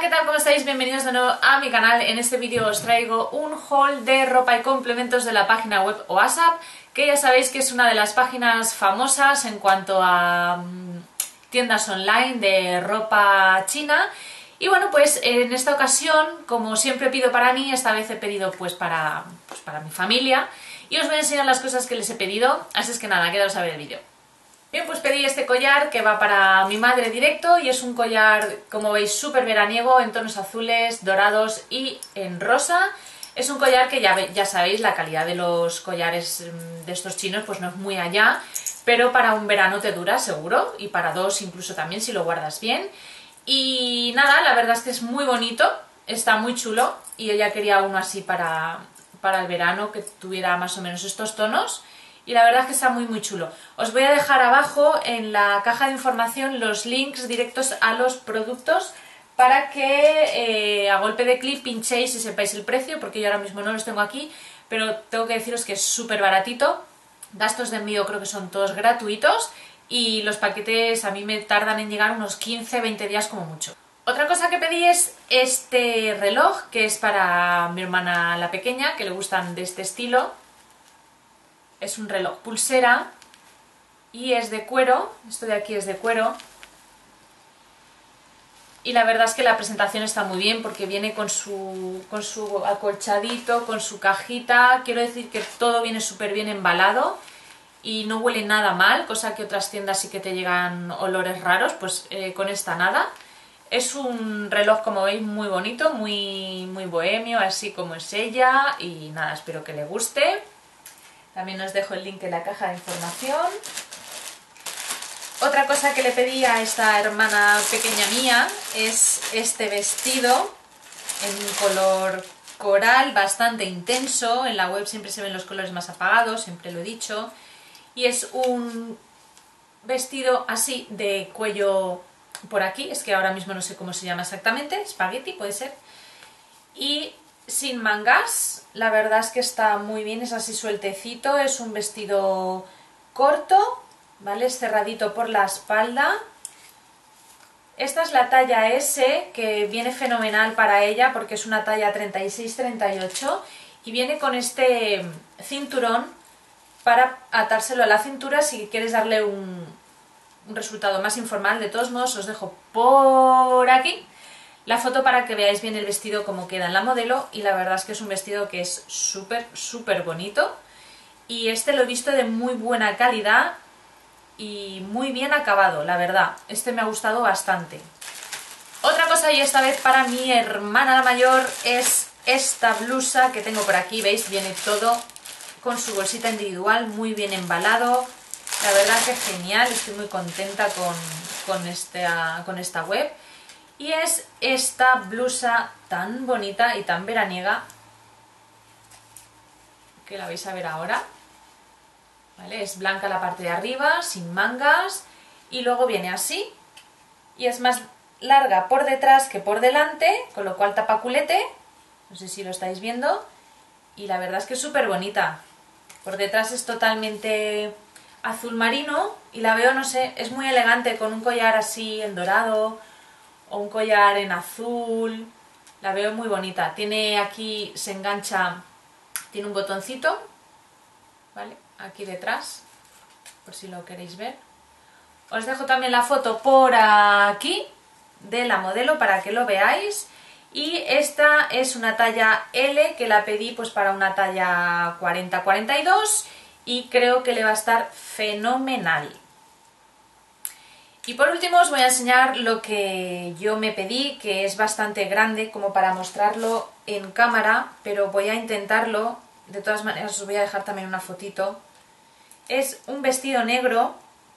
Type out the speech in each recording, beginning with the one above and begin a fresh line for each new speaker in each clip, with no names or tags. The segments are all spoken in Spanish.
¿qué tal? ¿Cómo estáis? Bienvenidos de nuevo a mi canal. En este vídeo os traigo un haul de ropa y complementos de la página web OASAP, que ya sabéis que es una de las páginas famosas en cuanto a tiendas online de ropa china. Y bueno, pues en esta ocasión, como siempre pido para mí, esta vez he pedido pues para mi familia. Y os voy a enseñar las cosas que les he pedido, así es que nada, quedaos a ver el vídeo. Bien, pues pedí este collar que va para mi madre directo y es un collar, como veis, súper veraniego, en tonos azules, dorados y en rosa. Es un collar que ya sabéis, la calidad de los collares de estos chinos pues no es muy allá, pero para un verano te dura seguro, y para dos incluso también si lo guardas bien. Y nada, la verdad es que es muy bonito, está muy chulo y ella quería uno así para el verano que tuviera más o menos estos tonos. Y la verdad es que está muy chulo. Os voy a dejar abajo en la caja de información los links directos a los productos para que a golpe de clic pinchéis y sepáis el precio, porque yo ahora mismo no los tengo aquí, pero tengo que deciros que es súper baratito. Gastos de envío creo que son todos gratuitos y los paquetes a mí me tardan en llegar unos 15-20 días como mucho. Otra cosa que pedí es este reloj, que es para mi hermana la pequeña, que le gustan de este estilo. Es un reloj pulsera y es de cuero, esto de aquí es de cuero. Y la verdad es que la presentación está muy bien porque viene con su acolchadito, con su cajita. Quiero decir que todo viene súper bien embalado y no huele nada mal, cosa que otras tiendas sí que te llegan olores raros, pues con esta nada. Es un reloj, como veis, muy bonito, muy bohemio, así como es ella, y nada, espero que le guste. También os dejo el link en la caja de información. Otra cosa que le pedí a esta hermana pequeña mía es este vestido en un color coral bastante intenso. En la web siempre se ven los colores más apagados, siempre lo he dicho. Y es un vestido así de cuello por aquí, es que ahora mismo no sé cómo se llama exactamente, espagueti puede ser. Y sin mangas, la verdad es que está muy bien, es así sueltecito, es un vestido corto, ¿vale? Es cerradito por la espalda. Esta es la talla S, que viene fenomenal para ella porque es una talla 36-38 y viene con este cinturón para atárselo a la cintura si quieres darle un resultado más informal. De todos modos os dejo por aquí la foto para que veáis bien el vestido como queda en la modelo, y la verdad es que es un vestido que es súper bonito, y este lo he visto de muy buena calidad y muy bien acabado, la verdad, este me ha gustado bastante. Otra cosa, y esta vez para mi hermana la mayor, es esta blusa que tengo por aquí, veis, viene todo con su bolsita individual, muy bien embalado, la verdad que genial, estoy muy contenta con esta web. Y es esta blusa tan bonita y tan veraniega, que la vais a ver ahora, ¿vale? Es blanca la parte de arriba, sin mangas, y luego viene así, y es más larga por detrás que por delante, con lo cual tapa culete, no sé si lo estáis viendo, y la verdad es que es súper bonita. Por detrás es totalmente azul marino, y la veo, no sé, es muy elegante, con un collar así en dorado, o un collar en azul, la veo muy bonita. Tiene aquí, se engancha, tiene un botoncito, ¿vale? Aquí detrás, por si lo queréis ver. Os dejo también la foto por aquí de la modelo para que lo veáis. Y esta es una talla L, que la pedí pues para una talla 40-42 y creo que le va a estar fenomenal. Y por último os voy a enseñar lo que yo me pedí, que es bastante grande como para mostrarlo en cámara, pero voy a intentarlo. De todas maneras os voy a dejar también una fotito. Es un vestido negro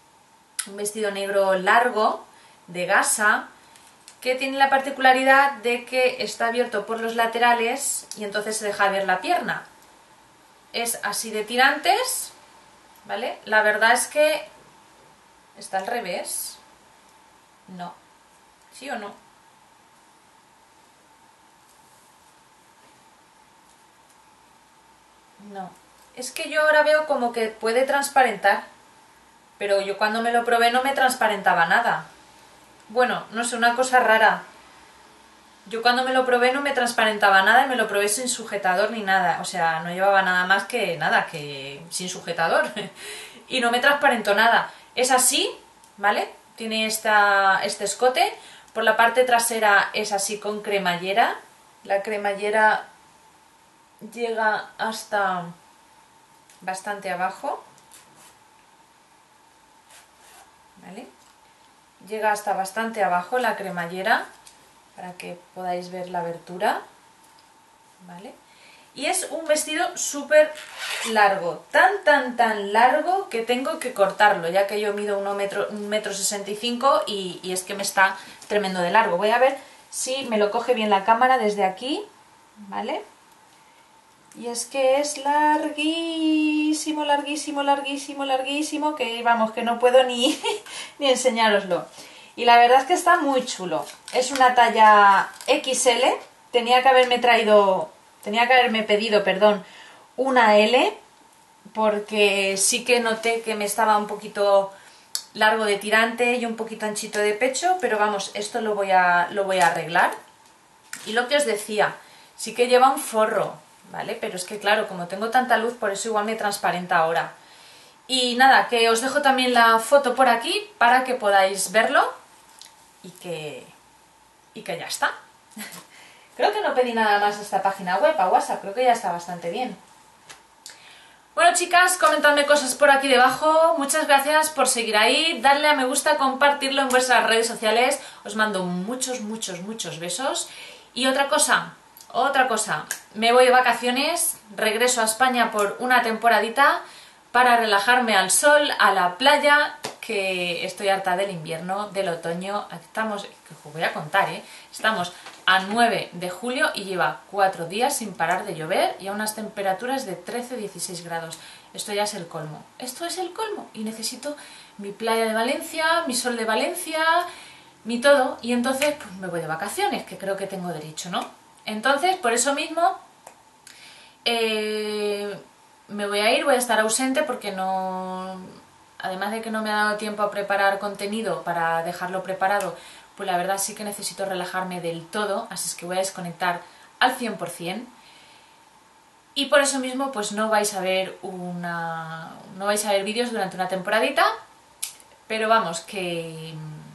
largo, de gasa, que tiene la particularidad de que está abierto por los laterales y entonces se deja ver la pierna. Es así de tirantes, ¿vale? La verdad es que está al revés. No. ¿Sí o no? No. Es que yo ahora veo como que puede transparentar, pero yo cuando me lo probé no me transparentaba nada. Bueno, no sé, una cosa rara. Yo cuando me lo probé no me transparentaba nada y me lo probé sin sujetador ni nada, o sea, no llevaba nada más que nada, que sin sujetador y no me transparentó nada. Es así, ¿vale? Tiene este escote, por la parte trasera es así con cremallera, la cremallera llega hasta bastante abajo, ¿vale? Llega hasta bastante abajo la cremallera, para que podáis ver la abertura, ¿vale? Y es un vestido súper largo, tan largo que tengo que cortarlo, ya que yo mido 1,65 m y es que me está tremendo de largo. Voy a ver si me lo coge bien la cámara desde aquí, ¿vale? Y es que es larguísimo, que vamos, que no puedo ni, ni enseñároslo. Y la verdad es que está muy chulo. Es una talla XL. Tenía que haberme pedido, perdón, una L, porque sí que noté que me estaba un poquito largo de tirante y un poquito anchito de pecho, pero vamos, esto lo voy a arreglar. Y lo que os decía, sí que lleva un forro, ¿vale? Pero es que claro, como tengo tanta luz, por eso igual me transparenta ahora. Y nada, que os dejo también la foto por aquí para que podáis verlo. Y que ya está. Creo que no pedí nada más a esta página web, a WhatsApp, creo que ya está bastante bien. Bueno chicas, comentadme cosas por aquí debajo, muchas gracias por seguir ahí, darle a me gusta, compartirlo en vuestras redes sociales, os mando muchos besos. Y otra cosa, me voy de vacaciones, regreso a España por una temporadita para relajarme al sol, a la playa, que estoy harta del invierno, del otoño. Estamos, que os voy a contar, estamos a 9 de julio y lleva 4 días sin parar de llover y a unas temperaturas de 13-16 grados. Esto ya es el colmo. Esto es el colmo y necesito mi playa de Valencia, mi sol de Valencia, mi todo. Y entonces pues me voy de vacaciones, que creo que tengo derecho, ¿no? Entonces, por eso mismo, me voy a estar ausente porque no... Además de que no me ha dado tiempo a preparar contenido para dejarlo preparado, pues la verdad sí que necesito relajarme del todo, así es que voy a desconectar al 100%. Y por eso mismo pues no vais a ver vídeos durante una temporadita, pero vamos, que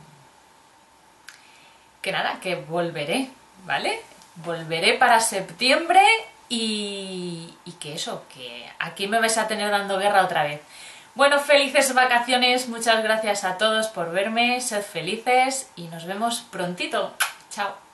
nada, que volveré, ¿vale? Volveré para septiembre y que eso, que aquí me vais a tener dando guerra otra vez. Bueno, felices vacaciones, muchas gracias a todos por verme, sed felices y nos vemos prontito. Chao.